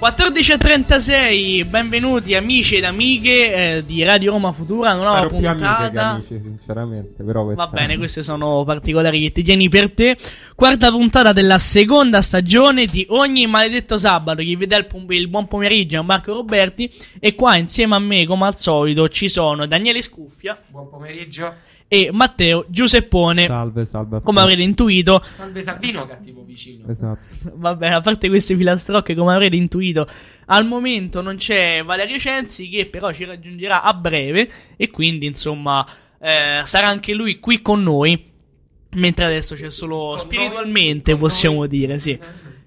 14:36, benvenuti amici ed amiche di Radio Roma Futura, una nuova Spero più puntata. amiche che amici, sinceramente, però Va bene, queste sono particolari che ti tieni per te. Quarta puntata della seconda stagione di Ogni Maledetto Sabato. Chi vi dà il buon pomeriggio è Marco Roberti. E qua insieme a me, come al solito, ci sono Daniele Scuffia. Buon pomeriggio. E Matteo Giuseppone. Salve. Come avrete intuito. Salve Salvino, cattivo vicino. Esatto. Va bene, a parte queste filastrocche, come avrete intuito, al momento non c'è Valerio Censi, che però ci raggiungerà a breve. E quindi, insomma, sarà anche lui qui con noi. Mentre adesso c'è solo Con spiritualmente, noi, possiamo noi. dire, sì.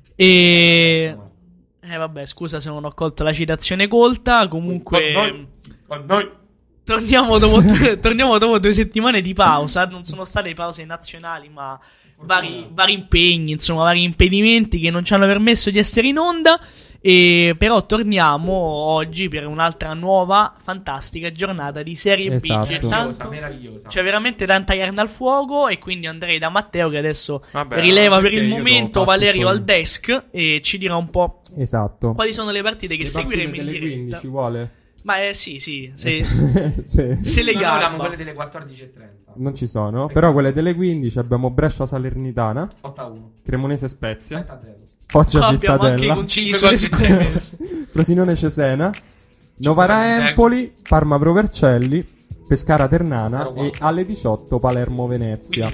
E vabbè, scusa se non ho colto la citazione colta. Comunque Con noi. torniamo dopo 2 settimane di pausa. Non sono state pause nazionali, ma vari impegni, insomma, vari impedimenti che non ci hanno permesso di essere in onda. E però torniamo oggi per un'altra nuova fantastica giornata di Serie Esatto. B. Meravigliosa. C'è veramente tanta carne al fuoco. E quindi andrei da Matteo, che adesso Vabbè, rileva per perché il io momento devo fare Valerio tutto al desk e ci dirà un po' Esatto. quali sono le partite che Le seguiremo partite in delle diretta. 15 vuole? Ma sì, se Sì. le Noi garba. abbiamo quelle delle 14:30. Non ci sono, però quelle delle 15 abbiamo Brescia Salernitana, 8-1. Cremonese Spezia, 7-0. Foggia Abbiamo anche Cittadella, consigli 5 sulle gol di squadre. Frosinone Cesena, Novara Empoli, Parma Provercelli, Pescara Ternana e alle 18 Palermo Venezia.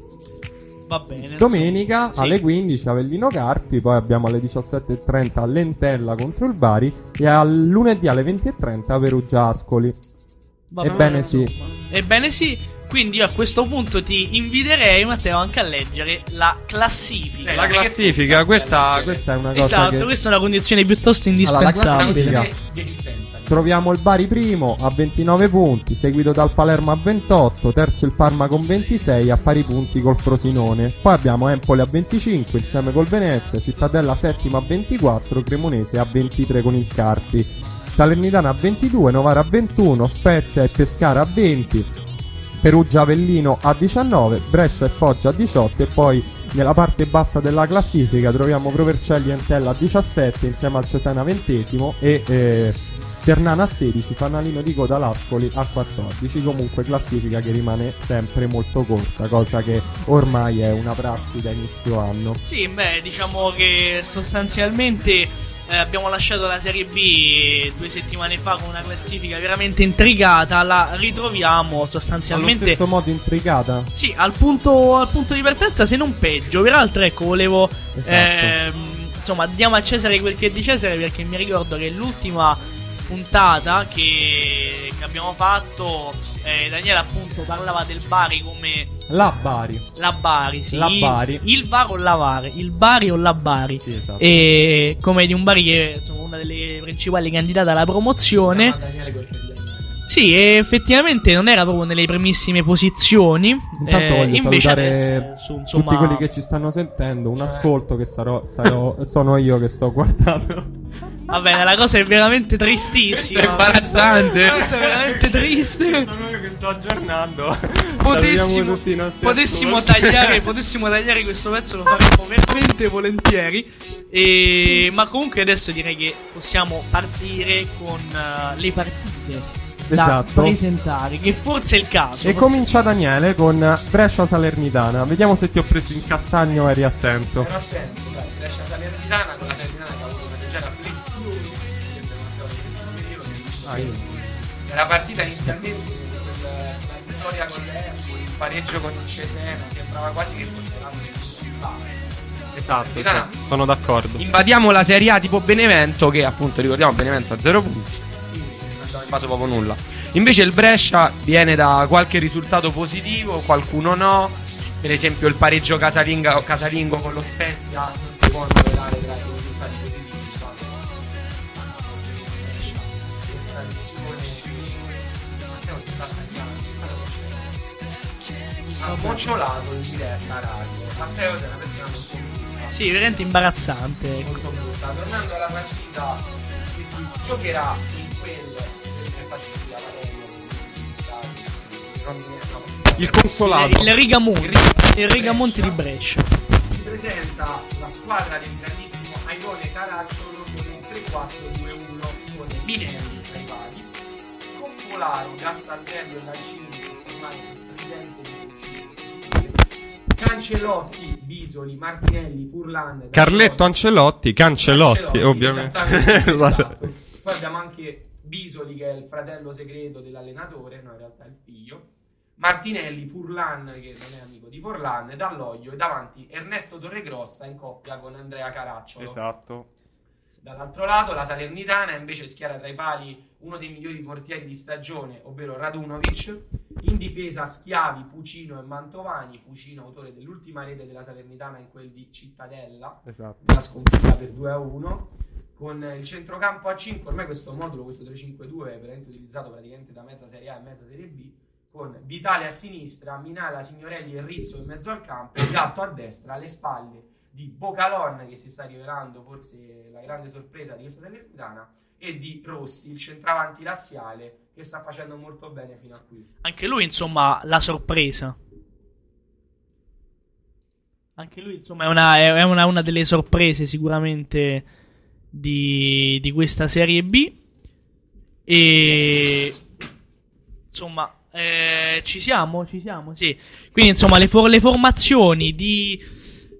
Va bene. Domenica Sì. alle 15 Avellino Carpi, poi abbiamo alle 17:30 Lentella contro il Bari e al lunedì alle 20:30 Perugia Ascoli. Va Ebbene bene, sì. insomma. Ebbene sì. Quindi io a questo punto ti inviterei, Matteo, anche a leggere la classifica. La classifica, Questa è una cosa Esatto, che questa è una condizione piuttosto Allora, la indispensabile. classifica. Di esistenza. troviamo il Bari primo a 29 punti, seguito dal Palermo a 28, terzo il Parma con 26 a pari punti col Frosinone. Poi abbiamo Empoli a 25 insieme col Venezia, Cittadella settima a 24, Cremonese a 23 con il Carpi, Salernitana a 22, Novara a 21, Spezia e Pescara a 20, Perugia Avellino a 19, Brescia e Foggia a 18 e poi nella parte bassa della classifica troviamo Provercelli e Entella a 17 insieme al Cesena 20esimo e Ternana a 16, fanalino di coda l'Ascoli a 14. Comunque classifica che rimane sempre molto corta, cosa che ormai è una prassi da inizio anno. Sì, beh, diciamo che sostanzialmente abbiamo lasciato la Serie B 2 settimane fa con una classifica veramente intrigata. La ritroviamo sostanzialmente Allo stesso modo intrigata? sì, al punto di partenza, se non peggio. Peraltro, ecco, volevo insomma, diamo a Cesare quel che è di Cesare, perché mi ricordo che l'ultima puntata che abbiamo fatto, Daniele appunto parlava del Bari come La Bari. la Bari, sì. La Bari. Il Var o la Var, il Bari o la Bari. Sì, esatto. E come di un Bari che è insomma, una delle principali candidate alla promozione. Sì, e effettivamente non era proprio nelle primissime posizioni. Intanto voglio invece salutare adesso, insomma, tutti quelli che ci stanno sentendo. Un ascolto che sono io che sto guardando. va bene, la cosa è veramente tristissima. È imbarazzante. Questa è veramente triste. Sono io che sto aggiornando. Potessimo, Salutiamo tutti i nostri potessimo ascolti. tagliare questo pezzo, lo faremo veramente volentieri. Ma comunque adesso direi che possiamo partire con le partite da Esatto. presentare, che forse è il caso. E comincia Daniele con Brescia Salernitana. Vediamo se ti ho preso in castagno e eri attento. Però sento, dai, Brescia Salernitana, con la Salernitana che ha avuto una leggera flessione, sempre una storia di questo periodo. Era partita inizialmente la vittoria con l'Empoli, il pareggio con il Cesena, sembrava quasi che fosse l'anno che Esatto, sono d'accordo. invadiamo la Serie A tipo Benevento, che appunto ricordiamo Benevento a 0 punti, quindi non abbiamo fatto proprio nulla. Invece il Brescia viene da qualche risultato positivo, qualcuno no. Per esempio il pareggio casalingo con lo Spezia non si può annoverare tra i risultati positivi. Ha bocciolato in diretta radio. Matteo è una persona molto brutta. Sì, veramente imbarazzante. Molto brutta. Tornando alla partita che si giocherà in quelle delle partite da Il consolato. Il Rigamonti di Brescia. si presenta la squadra del grandissimo Airone Caracciolo con un 3-4-3 3-4-2-1 con Binelli tra i pali, con Polaro, Gastaldello e Lancini ormai presidente difensivo, Cancelotti, Bisoli, Martinelli, Furlan, Carletto Ancelotti, Cancelotti, ovviamente. Esatto. Poi abbiamo anche Bisoli, che è il fratello segreto dell'allenatore, no, in realtà è il figlio. Martinelli, Furlan, che non è amico di Forlan, Dall'Oglio, e davanti Ernesto Torregrossa in coppia con Andrea Caracciolo. Esatto. Dall'altro lato la Salernitana invece schiera tra i pali uno dei migliori portieri di stagione, ovvero Radunovic. In difesa Schiavi, Pucino e Mantovani. Pucino autore dell'ultima rete della Salernitana in quel di Cittadella, Esatto. la sconfitta per 2-1. Con il centrocampo a 5, ormai questo modulo, questo 3-5-2 è veramente utilizzato praticamente da mezza Serie A e mezza Serie B, con Vitale a sinistra, Minala, Signorelli e Rizzo in mezzo al campo, Gatto a destra, alle spalle di Bocalon, che si sta rivelando forse la grande sorpresa di questa Salernitana, e di Rossi, il centravanti laziale, che sta facendo molto bene fino a qui. Anche lui, insomma, la sorpresa. Anche lui, insomma, è una delle sorprese sicuramente di questa Serie B. E insomma, ci siamo, sì. Quindi, insomma, le formazioni di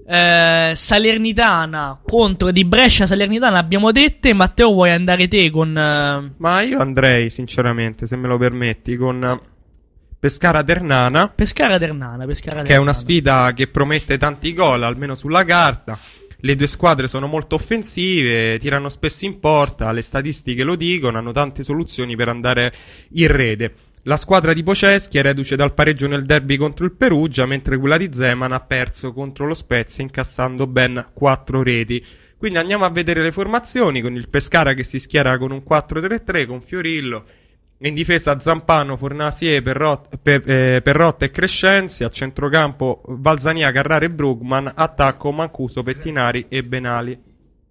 Salernitana contro di Brescia Salernitana abbiamo dette. Matteo, vuoi andare te con Ma io andrei, sinceramente, se me lo permetti, con Pescara-Ternana, Pescara-Ternana, che è una sfida che promette tanti gol, almeno sulla carta. Le due squadre sono molto offensive, tirano spesso in porta, le statistiche lo dicono, hanno tante soluzioni per andare in rete. La squadra di Poceschi è reduce dal pareggio nel derby contro il Perugia, mentre quella di Zeman ha perso contro lo Spezia incassando ben 4 reti. Quindi andiamo a vedere le formazioni, con il Pescara che si schiera con un 4-3-3 con Fiorillo, in difesa Zampano, Fornasie, Perrotta e Crescenzi, a centrocampo Valzania, Carrara e Brugman, attacco Mancuso, Pettinari e Benali.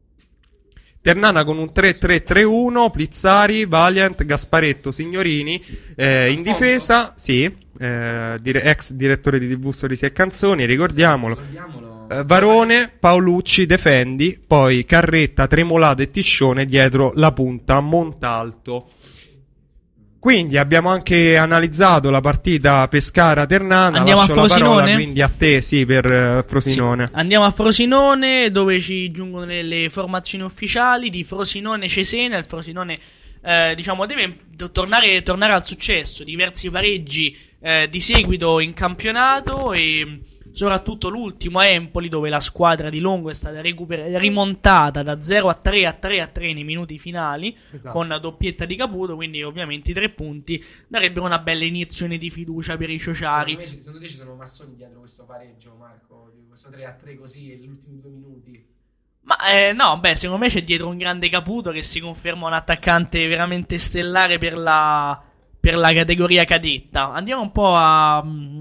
Ternana con un 3-3-3-1, Plizzari, Valiant, Gasparetto, Signorini, in difesa, sì, ex direttore di TV Sorrisi e Canzoni, ricordiamolo. Varone, Paolucci, Defendi, poi Carretta, Tremolata e Tiscione dietro la punta, Montalto. Quindi abbiamo anche analizzato la partita Pescara-Ternana. Andiamo lascio a Frosinone? la parola quindi a te, sì, per Frosinone. Sì. Andiamo a Frosinone, dove ci giungono le formazioni ufficiali di Frosinone-Cesena. Il Frosinone diciamo deve tornare al successo, diversi pareggi di seguito in campionato, e soprattutto l'ultimo a Empoli, dove la squadra di Longo è stata rimontata da 0-3 a 3-3 nei minuti finali, esatto, con doppietta di Caputo. Quindi ovviamente i 3 punti darebbero una bella iniezione di fiducia per i ciociari. Secondo te ci sono massoni dietro questo pareggio, Marco? Questo 3-3 così negli ultimi 2 minuti? Ma no, secondo me c'è dietro un grande Caputo che si conferma un attaccante veramente stellare per la categoria cadetta. Andiamo un po' a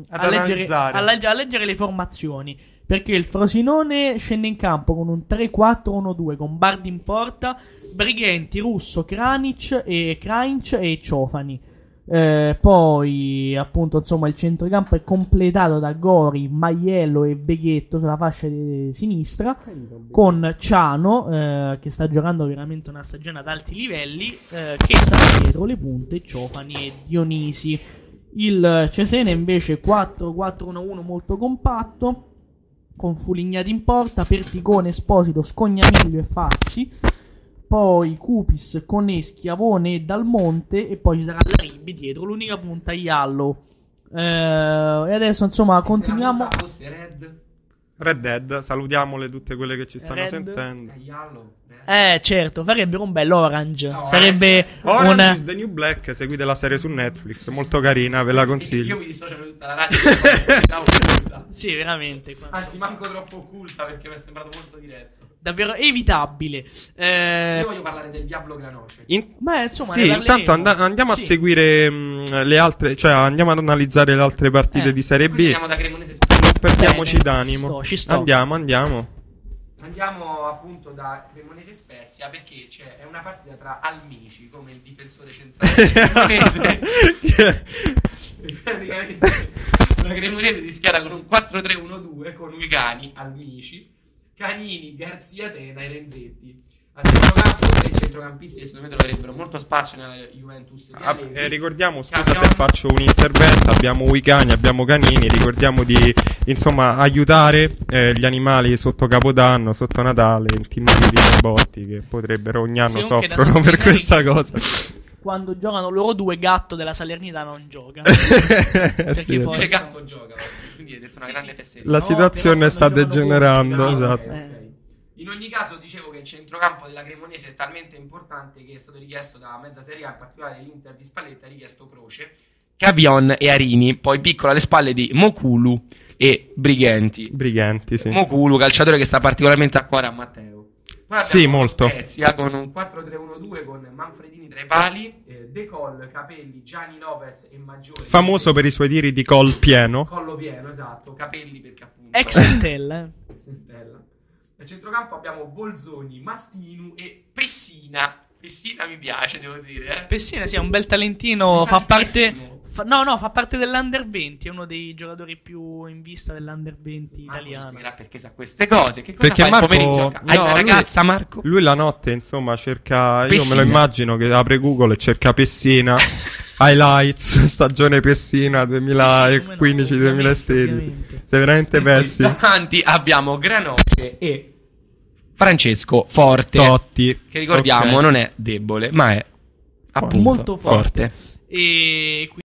leggere le formazioni, perché il Frosinone scende in campo con un 3-4-1-2 con Bardi in porta, Brighenti, Russo, Kranic e Ciofani. Poi appunto, insomma, il centrocampo è completato da Gori, Maiello e Beghetto sulla fascia sinistra, con Ciano che sta giocando veramente una stagione ad alti livelli, che sta dietro le punte, Ciofani e Dionisi. Il Cesena invece 4-4-1-1 molto compatto, con Fulignati in porta, Perticone, Esposito, Scognamiglio e Fazzi. Poi Cupis, Coneschi, Avone e Dalmonte, e poi ci sarà la Ribbi dietro, l'unica punta Iallo. E adesso insomma continuiamo. Red Dead, salutiamole tutte quelle che ci stanno sentendo. Certo, farebbero un bel Orange. No, sarebbe Orange is the New Black, seguite la serie su Netflix, molto carina, ve la consiglio. Io mi dissocio da tutta la radio. Sì, veramente. Anzi, manco troppo occulta, perché mi è sembrato molto diretto. Davvero evitabile. Io voglio parlare del Diablo Granoce. Insomma, sì, intanto andiamo a seguire le altre, cioè andiamo ad analizzare le altre partite di Serie B. Andiamo da Cremonese Spezia. Non perdiamoci d'animo. Ci sto. Andiamo. Andiamo appunto da Cremonese Spezia, perché è una partita tra Almici, come il difensore centrale cremonese. Praticamente la Cremonese si schiera con un 4-3-1-2 con Uicani, Almici, Canini, Garzia Tena e Renzetti. al centrocampo, tre centrocampisti che secondo me troverebbero molto spazio nella Juventus di Allegri. Ricordiamo, scusa se faccio un intervento, abbiamo Uicani, abbiamo Canini, ricordiamo di insomma aiutare gli animali sotto Capodanno, sotto Natale, intimati di robotti che potrebbero ogni anno soffrono per questa cosa. Quando giocano loro due, Gatto della Salernitana non gioca. Perché Sì, poi Dice Gatto gioca, quindi hai detto una grande fesseria. la situazione però sta quando giocano degenerando, pochi, esatto. Ok. In ogni caso dicevo che il centrocampo della Cremonese è talmente importante che è stato richiesto da mezza Serie A, in particolare l'Inter di Spalletti ha richiesto Croce, Cavion e Arini, poi piccolo alle spalle di Mokulu e Briganti. Briganti, sì. Mokulu, calciatore che sta particolarmente a cuore a Matteo. Poi Sì, abbiamo molto. Spezia con un 4-3-1-2 con Manfredini tra i pali, De Col, Capelli, Gianni Lopez e Maggiore. Famoso per i suoi tiri di col pieno. Collo pieno, esatto. Capelli perché appunto ex Entella. Sentella. Nel centrocampo abbiamo Bolzoni, Mastinu e Pessina. Pessina mi piace, devo dire. Pessina, sì, è un bel talentino. Mi sa Fa parte. pessimo. Fa parte dell'Under 20. È uno dei giocatori più in vista dell'Under 20 Marco italiano. spiegherà perché sa queste cose. Che cosa Perché fa il Marco- pomeriggio? Hai no, una lui- ragazza, Marco? Lui la notte, insomma, cerca. Io Pessina. me lo immagino che apre Google e cerca Pessina. Highlights, stagione Pessina 2015-2016. Ovviamente. Sei veramente E poi pessimo. davanti abbiamo Granoce e Francesco Forte. Totti. Che ricordiamo Ok. non è debole, ma è appunto Molto forte. forte. E